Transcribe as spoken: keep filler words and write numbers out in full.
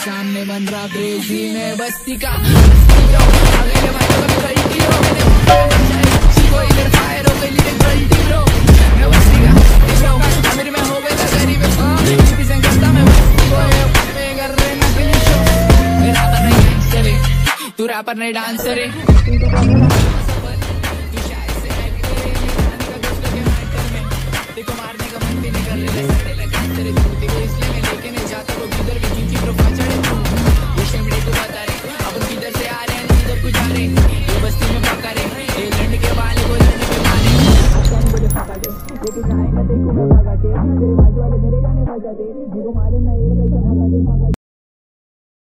सामने बन रहा क्रेजी में बस्ती का आगे के माइक में गलती हो कोई इधर फायर हो गई लेकिन गलती ब्रो मैं बस्ती का ब्रो अमीर में हो गई गरीब किसी से करता मैं बस्ती को मैं कर रहे नकली शो मेरा तो नहीं डांसर है तू रैपर नहीं डांसर है